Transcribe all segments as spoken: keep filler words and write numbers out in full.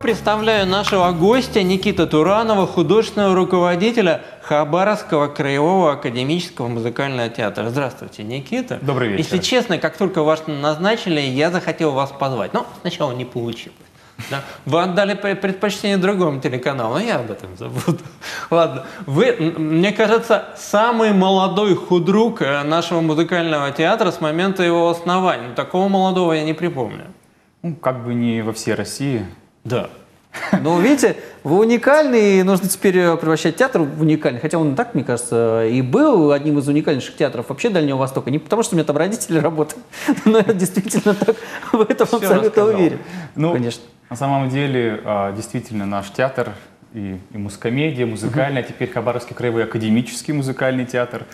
Представляю нашего гостя Никиту Туранова, художественного руководителя Хабаровского краевого академического музыкального театра. Здравствуйте, Никита. Добрый вечер. Если честно, как только вас назначили, я захотел вас позвать. Но сначала не получилось. Да? Вы отдали предпочтение другому телеканалу, но я об этом забуду. Ладно. Вы, мне кажется, самый молодой худрук нашего музыкального театра с момента его основания. Но такого молодого я не припомню. Ну, как бы не во всей России. Да. Ну, видите, вы уникальный, и нужно теперь превращать театр в уникальный. Хотя он так, мне кажется, и был одним из уникальнейших театров вообще Дальнего Востока. Не потому, что у меня там родители работают, но я действительно так в этом Все абсолютно рассказал. уверен. Ну, конечно. На самом деле, действительно, наш театр и, и музкомедия, музыкальный, а теперь Хабаровский краевой академический музыкальный театр.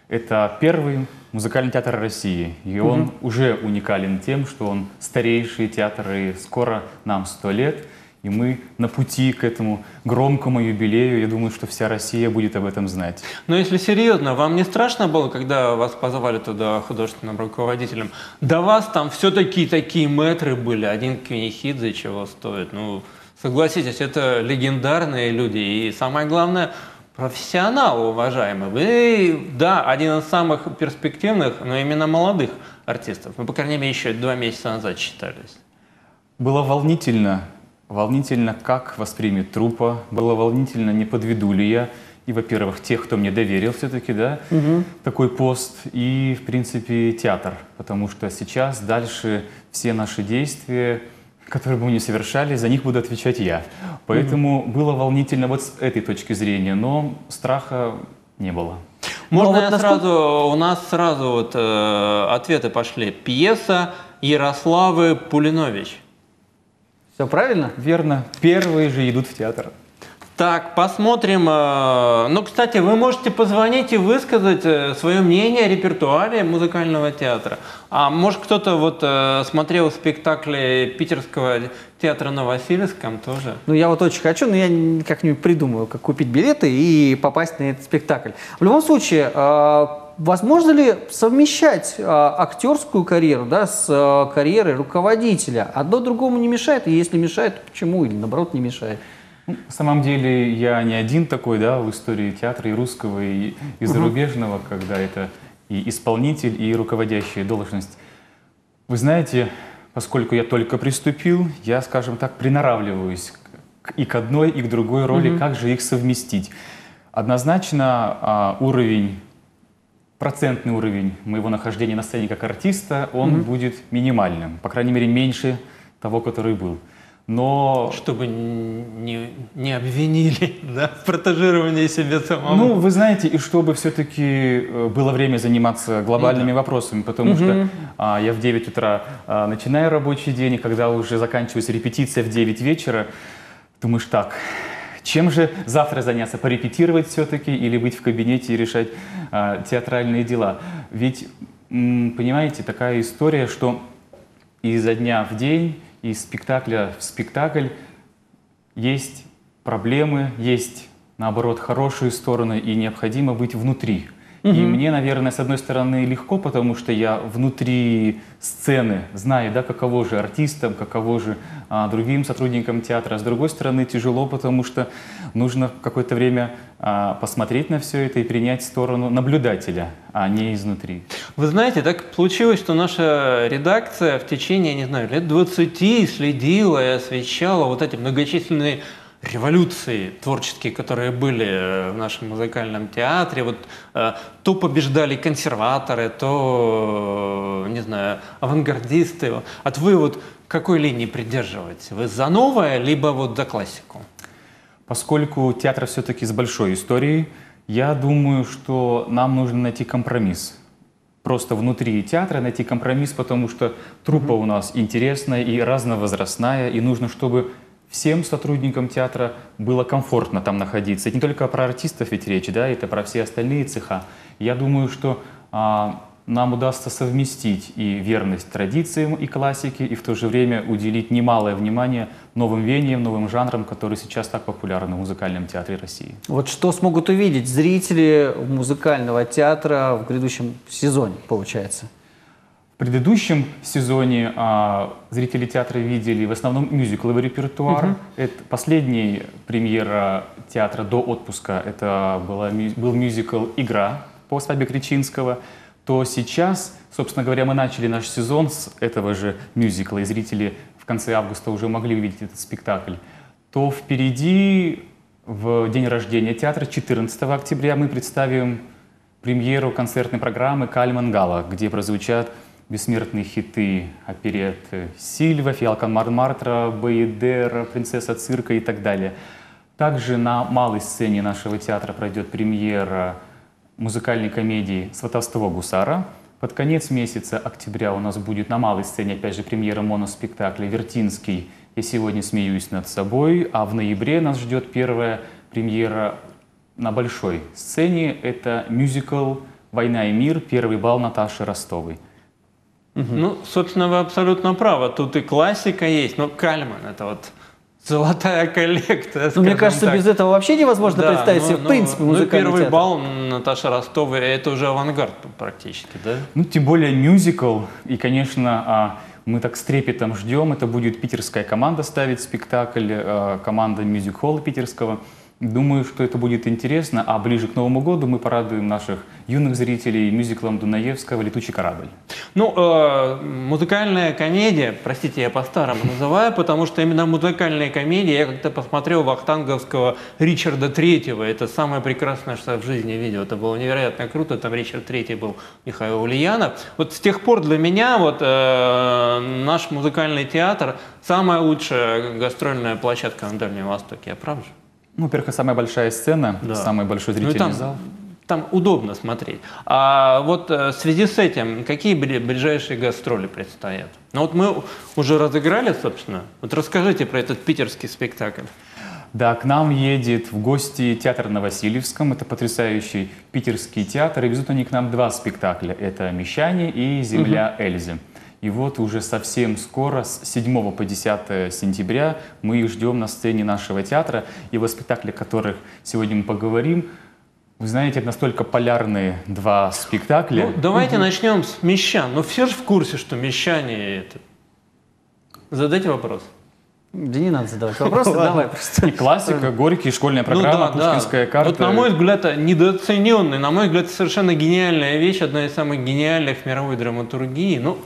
Это первый музыкальный театр России. И он угу. уже уникален тем, что он старейший театр, и скоро нам сто лет. И мы на пути к этому громкому юбилею. Я думаю, что вся Россия будет об этом знать. Но если серьезно, вам не страшно было, когда вас позвали туда художественным руководителем? До вас там все-таки такие мэтры были. Один Квинихидзе чего стоит. Ну, согласитесь, это легендарные люди. И самое главное, профессионалы, уважаемые. Вы, да, один из самых перспективных, но именно молодых артистов. Мы, по крайней мере, еще два месяца назад считались. Было волнительно. Волнительно, как воспримет труппа. Было волнительно, не подведу ли я. И, во-первых, тех, кто мне доверил все-таки, да, угу. такой пост. И, в принципе, театр. Потому что сейчас, дальше все наши действия, которые бы мы не совершали, за них буду отвечать я. Поэтому угу. было волнительно вот с этой точки зрения. Но страха не было. Можно вот я насколько... сразу, у нас сразу вот э, ответы пошли. Пьеса Ярославы Пулинович. Все правильно? Верно. Первые же идут в театр. Так, посмотрим. Ну, кстати, вы можете позвонить и высказать свое мнение о репертуаре музыкального театра. А может, кто-то вот смотрел спектакли Питерского театра на Васильевском тоже? Ну, я вот очень хочу, но я как-нибудь придумаю, как купить билеты и попасть на этот спектакль. В любом случае, возможно ли совмещать а, актерскую карьеру, да, с а, карьерой руководителя? Одно другому не мешает, и если мешает, то почему? Или наоборот не мешает? Ну, на самом деле я не один такой, да, в истории театра и русского, и, и зарубежного, угу. когда это и исполнитель, и руководящая должность. Вы знаете, поскольку я только приступил, я, скажем так, приноравливаюсь и к одной, и к другой роли, угу. как же их совместить. Однозначно а, уровень Процентный уровень моего нахождения на сцене как артиста, он mm-hmm. будет минимальным. По крайней мере, меньше того, который был. Но... Чтобы не, не обвинили, да, в протежировании себя самого. Ну, вы знаете, и чтобы все-таки было время заниматься глобальными mm-hmm. вопросами, потому mm-hmm. что а, я в девять утра а, начинаю рабочий день, и когда уже заканчивается репетиция в девять вечера, думаешь так... Чем же завтра заняться? Порепетировать все-таки или быть в кабинете и решать а, театральные дела? Ведь, м, понимаете, такая история, что изо дня в день, из спектакля в спектакль есть проблемы, есть, наоборот, хорошие стороны, и необходимо быть внутри. И мне, наверное, с одной стороны легко, потому что я внутри сцены знаю, да, каково же артистам, каково же а, другим сотрудникам театра. А с другой стороны тяжело, потому что нужно какое-то время а, посмотреть на все это и принять сторону наблюдателя, а не изнутри. Вы знаете, так получилось, что наша редакция в течение, не знаю, лет двадцати следила и освещала вот эти многочисленные революции творческие, которые были в нашем музыкальном театре. Вот, э, то побеждали консерваторы, то, не знаю, авангардисты. От вы вот какой линии придерживаетесь? Вы за новое, либо вот за классику? Поскольку театр все-таки с большой историей, я думаю, что нам нужно найти компромисс. Просто внутри театра найти компромисс, потому что труппа mm-hmm. у нас интересная и разновозрастная, и нужно, чтобы всем сотрудникам театра было комфортно там находиться. Это не только про артистов ведь речь, да, это про все остальные цеха. Я думаю, что а, нам удастся совместить и верность традициям и классике, и в то же время уделить немалое внимание новым веяниям, новым жанрам, которые сейчас так популярны в музыкальном театре России. Вот что смогут увидеть зрители музыкального театра в грядущем сезоне, получается? В предыдущем сезоне а, зрители театра видели в основном мюзикловый репертуар. Uh-huh. Это последняя премьера театра до отпуска. Это была, был мюзикл «Игра» по свадьбе Кричинского. То сейчас, собственно говоря, мы начали наш сезон с этого же мюзикла, и зрители в конце августа уже могли увидеть этот спектакль. То впереди, в день рождения театра, четырнадцатого октября, мы представим премьеру концертной программы «Кальман Гала», где прозвучат бессмертные хиты оперетты «Сильва», «Фиалка Монмартра», «Баедера», «Принцесса цирка» и так далее. Также на малой сцене нашего театра пройдет премьера музыкальной комедии «Сватовство гусара». Под конец месяца октября у нас будет на малой сцене опять же премьера моноспектакля «Вертинский. Я сегодня смеюсь над собой». А в ноябре нас ждет первая премьера на большой сцене. Это мюзикл «Война и мир. Первый бал» Наташи Ростовой. Угу. Ну, собственно, вы абсолютно правы. Тут и классика есть, но Кальман — это вот золотая коллекция. Ну, мне кажется, так. без этого вообще невозможно да, представить себе, ну, в принципе, ну, музыкальный ну, первый театр. бал Наташи Ростовой — это уже авангард практически, да? Ну, тем более мюзикл. И, конечно, мы так с трепетом ждем. Это будет питерская команда ставить спектакль, команда мюзик-холла питерского. Думаю, что это будет интересно, а ближе к Новому году мы порадуем наших юных зрителей мюзиклом Дунаевского «Летучий корабль». Ну, э, музыкальная комедия, простите, я по-старому называю, потому что именно музыкальная комедия, я как-то посмотрел вахтанговского Ричарда Третьего, это самое прекрасное, что я в жизни видел, это было невероятно круто, там Ричард Третий был Михаил Ульянов. Вот с тех пор для меня вот э, наш музыкальный театр самая лучшая гастрольная площадка на Дальнем Востоке, я прав же? Ну, во-первых, самая большая сцена, да. самый большой зрительный ну, там, зал. Там удобно смотреть. А вот в связи с этим, какие ближайшие гастроли предстоят? Ну вот мы уже разыграли, собственно. Вот расскажите про этот питерский спектакль. Да, к нам едет в гости театр на Васильевском. Это потрясающий питерский театр. И везут они к нам два спектакля. Это «Мещане» и «Земля угу. Эльзы». И вот уже совсем скоро, с седьмого по десятое сентября, мы их ждем на сцене нашего театра. И вот спектакли, о которых сегодня мы поговорим, вы знаете, это настолько полярные два спектакля. Ну, давайте угу. начнем с «Мещан». Ну, все же в курсе, что «Мещане» — это... Задайте вопрос. Да не надо задавать вопросы, давай просто. И классика, Горький, школьная программа, ну, да, Пушкинская да. карта. Вот, на мой взгляд, недооцененный, на мой взгляд, совершенно гениальная вещь, одна из самых гениальных в мировой драматургии. Ну,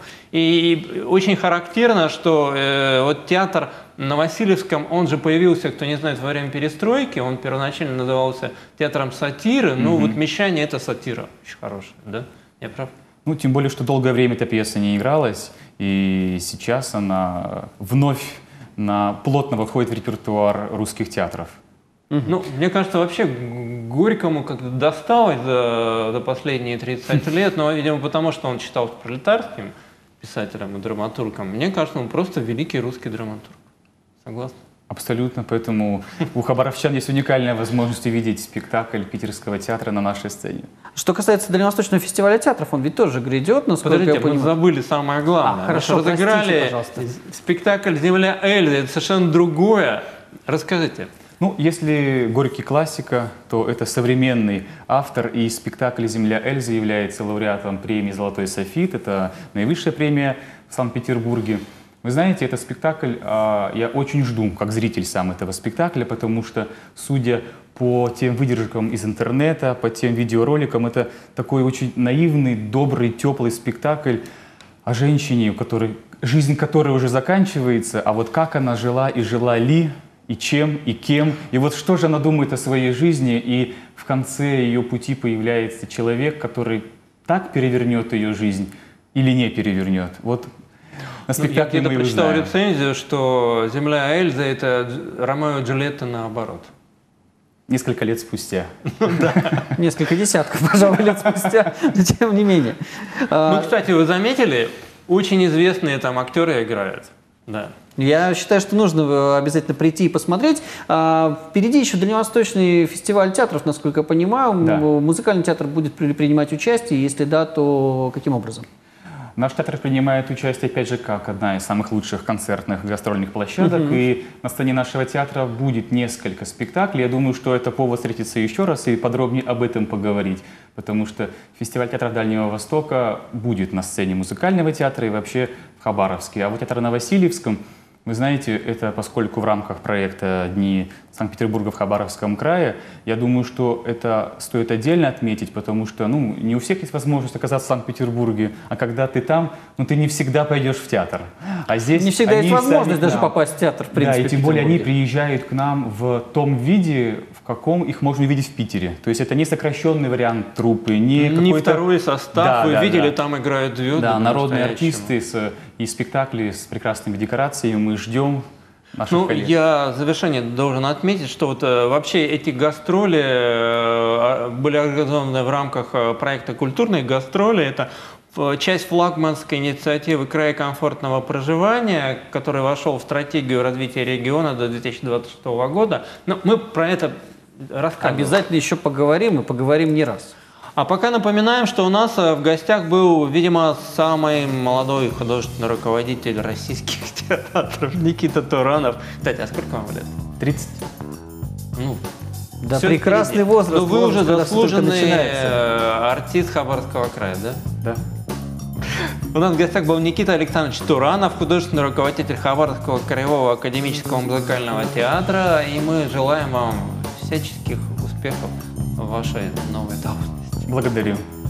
и очень характерно, что э, вот театр на Васильевском, он же появился, кто не знает, во время перестройки, он первоначально назывался театром сатиры, ну mm-hmm. вот «Мещане» — это сатира, очень хорошая, да? Я прав? Ну, тем более, что долгое время эта пьеса не игралась, и сейчас она вновь на плотно входит в репертуар русских театров. Угу. Ну, мне кажется, вообще Горькому как-то досталось за, за последние тридцать лет, но, видимо, потому что он считался пролетарским писателем и драматургом. Мне кажется, он просто великий русский драматург. Согласны? Абсолютно, поэтому у хабаровчан есть уникальная возможность увидеть спектакль питерского театра на нашей сцене. Что касается Дальневосточного фестиваля театров, он ведь тоже грядет, насколько Подождите, я понимаю. мы забыли самое главное. А, хорошо, мы разыграли простите, спектакль «Земля Эльзы», это совершенно другое. Расскажите. Ну, если Горький классика, то это современный автор, и спектакль «Земля Эльзы» является лауреатом премии «Золотой софит». Это наивысшая премия в Санкт-Петербурге. Вы знаете, этот спектакль а, я очень жду, как зритель сам этого спектакля, потому что, судя по тем выдержкам из интернета, по тем видеороликам, это такой очень наивный, добрый, теплый спектакль о женщине, у которой, жизнь которой уже заканчивается, а вот как она жила и жила ли, и чем, и кем, и вот что же она думает о своей жизни, и в конце ее пути появляется человек, который так перевернет ее жизнь или не перевернет. Вот на спектакле ну, я мы прочитал узнаем. рецензию, что «Земля Эльзы» — это Ромео и Джульетта наоборот. Несколько лет спустя. Несколько десятков, пожалуй, лет спустя, но тем не менее. Ну, кстати, вы заметили, очень известные там актеры играют. Да. Я считаю, что нужно обязательно прийти и посмотреть. Впереди еще Дальневосточный фестиваль театров, насколько я понимаю. Да. Музыкальный театр будет принимать участие, если да, то каким образом? Наш театр принимает участие, опять же, как одна из самых лучших концертных гастрольных площадок. Uh-huh. И на сцене нашего театра будет несколько спектаклей. Я думаю, что это повод встретиться еще раз и подробнее об этом поговорить. Потому что фестиваль театра Дальнего Востока будет на сцене музыкального театра и вообще в Хабаровске. А вот театр на Васильевском, вы знаете, это поскольку в рамках проекта «Дни Санкт-Петербурга в Хабаровском крае», я думаю, что это стоит отдельно отметить, потому что ну, не у всех есть возможность оказаться в Санкт-Петербурге, а когда ты там, ну, ты не всегда пойдешь в театр. А здесь не всегда есть возможность сами, даже да, попасть в театр, в принципе. Да, и тем более они приезжают к нам в том виде, в каком их можно увидеть в Питере. То есть это не сокращенный вариант труппы, не, не второй состав. Да, вы да, видели, да. Там играют звезды. Да, народные артисты с, и спектакли с прекрасными декорациями. Мы ждем наших ну, коллег. Я в завершение должен отметить, что вот, э, вообще эти гастроли э, были организованы в рамках э, проекта «Культурные гастроли». Это часть флагманской инициативы «Край комфортного проживания», который вошел в стратегию развития региона до две тысячи двадцать шестого года. Но мы про это рассказываем. Обязательно еще поговорим, и поговорим не раз. А пока напоминаем, что у нас в гостях был, видимо, самый молодой художественный руководитель российских театров Никита Туранов. Кстати, а сколько вам лет? тридцать. Ну, да, прекрасный возраст. Но вы возраст, уже заслуженный артист Хабаровского края, да? Да. У нас в гостях был Никита Александрович Туранов, художественный руководитель Хабаровского краевого академического музыкального театра. И мы желаем вам всяческих успехов в вашей новой должности. Благодарю.